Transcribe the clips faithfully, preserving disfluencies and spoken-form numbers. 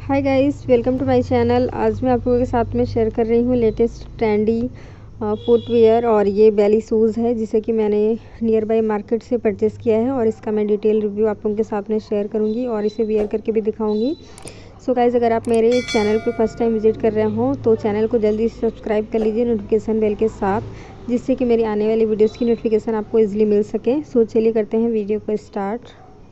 Hi guys, welcome to my channel. आज मैं आप लोगों के साथ में शेयर कर रही हूँ लेटेस्ट ट्रेंडी फुटवेयर और ये बेली शूज़ है जिसे कि मैंने नियर बाय मार्केट से परचेज़ किया है और इसका मैं डिटेल रिव्यू आप लोगों के साथ में शेयर करूँगी और इसे वेयर करके भी दिखाऊँगी। सो गाइस, अगर आप मेरे चैनल पे फर्स्ट टाइम विजिट कर रहे हो तो चैनल को जल्दी से सब्सक्राइब कर लीजिए नोटिफिकेशन बेल के साथ, जिससे कि मेरी आने वाली वीडियोज़ की नोटिफिकेशन आपको ईजिली मिल सके। सो चलिए करते हैं वीडियो को स्टार्ट।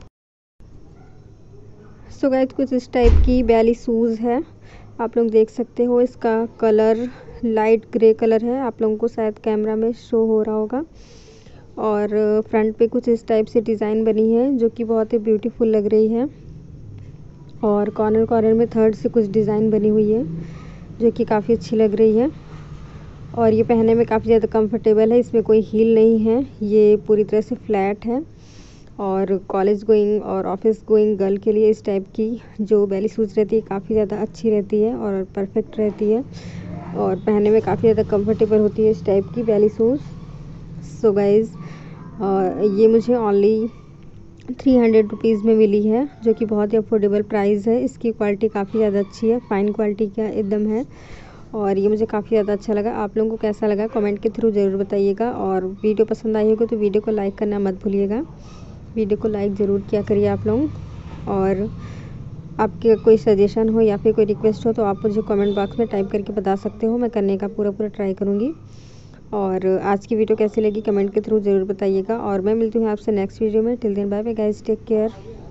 सो गाइस, कुछ इस टाइप की बेली शूज़ है, आप लोग देख सकते हो। इसका कलर लाइट ग्रे कलर है, आप लोगों को शायद कैमरा में शो हो रहा होगा। और फ्रंट पे कुछ इस टाइप से डिज़ाइन बनी है जो कि बहुत ही ब्यूटीफुल लग रही है। और कॉर्नर कॉर्नर में थर्ड से कुछ डिज़ाइन बनी हुई है जो कि काफ़ी अच्छी लग रही है। और ये पहनने में काफ़ी ज़्यादा कंफर्टेबल है, इसमें कोई हील नहीं है, ये पूरी तरह से फ्लैट है। और कॉलेज गोइंग और ऑफिस गोइंग गर्ल के लिए इस टाइप की जो बेली शूज़ रहती है काफ़ी ज़्यादा अच्छी रहती है और परफेक्ट रहती है और पहनने में काफ़ी ज़्यादा कंफर्टेबल होती है इस टाइप की बेली शूज़। सो गाइज़, ये मुझे ओनली थ्री हंड्रेड रुपीज़ में मिली है जो कि बहुत ही अफोर्डेबल प्राइस है। इसकी क्वालिटी काफ़ी ज़्यादा अच्छी है, फ़ाइन क्वालिटी का एकदम है और ये मुझे काफ़ी ज़्यादा अच्छा लगा। आप लोगों को कैसा लगा कमेंट के थ्रू ज़रूर बताइएगा और वीडियो पसंद आई होगी तो वीडियो को लाइक करना मत भूलिएगा। वीडियो को लाइक ज़रूर किया करिए आप लोग। और आपके कोई सजेशन हो या फिर कोई रिक्वेस्ट हो तो आप मुझे कमेंट बॉक्स में टाइप करके बता सकते हो, मैं करने का पूरा पूरा ट्राई करूँगी। और आज की वीडियो कैसी लगी कमेंट के थ्रू ज़रूर बताइएगा और मैं मिलती हूँ आपसे नेक्स्ट वीडियो में। Till then bye bye guys, take care.